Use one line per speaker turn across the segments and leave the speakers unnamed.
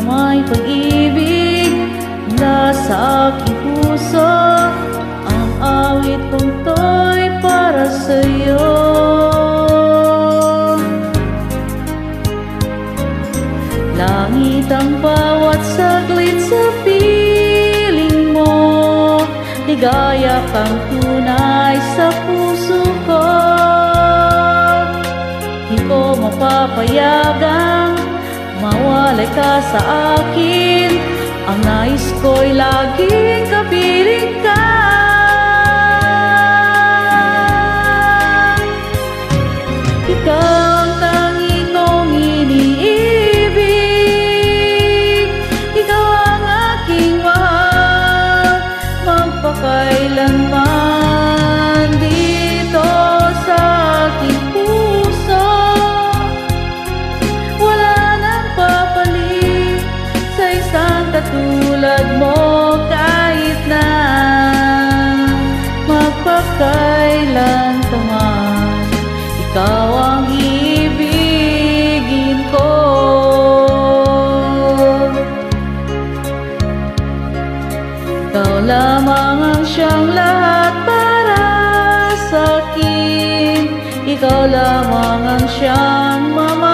may pag-ibig mula sa aking puso. Ang awit kong to'y para sa'yo. Langit ang bawat saglit sa piling mo, ligaya kang tunay sa puso ko. Di ko mapapayagang mawalay ka sa akin. Ang nais ko'y laging kapiling ka. Ikaw ang tangi kong iniibig, ikaw ang aking mahal, magpakailanman dito sa aking puso. Wala nang papalit sa isang katulad mo, kahit na magpakailan pa man. Ikaw ang ibigin ko. Ikaw lamang ang siyang lahat para sa'kin. Ikaw lamang ang siyang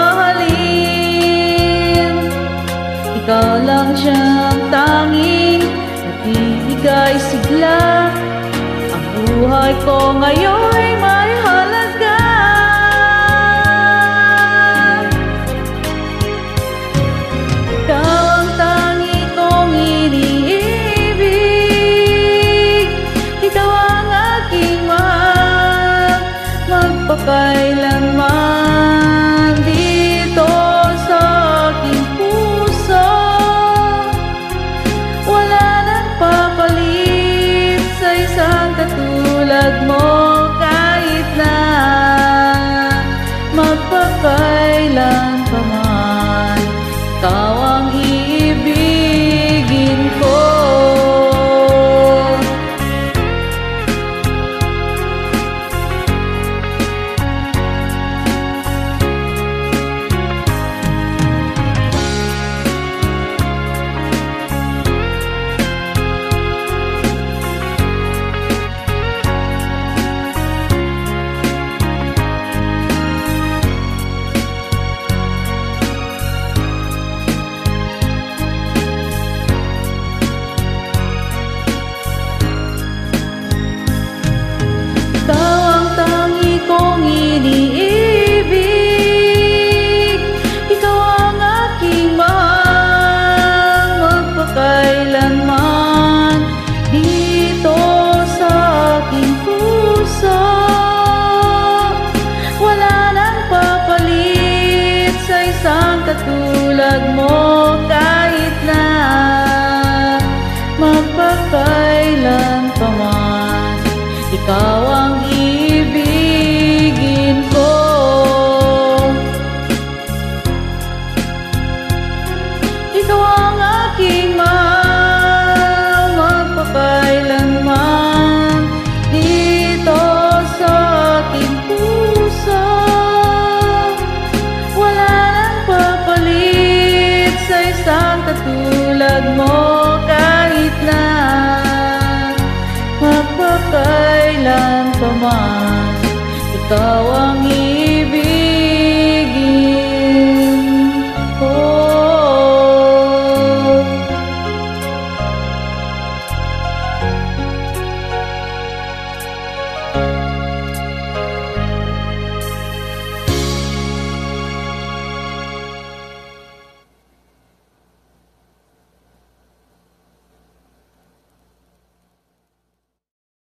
mamahalin. Ikaw lang siyang tanging nagbibigay sigla. Ang buhay ko ngayon'y may halaga. Ikaw ang tangi kong iniibig, ikaw ang aking mahal, magpakailanman dito sa aking puso. Wala nang papalit sa isang katulad mo, kahit na magpakailan pa man. Ikaw ang ibigin ko. Iniibig, ikaw ang aking mahal, magpakailanman dito sa aking puso. Wala nang papalit sa isang katulad mo, kahit na magpakailan pa man. Ikaw ang ibigin ko. Ikaw ang aking mahal, magpakailanman dito sa aking puso. Wala nang papalit sa isang katulad mo, kahit na magpakailan pa man. Ikaw ang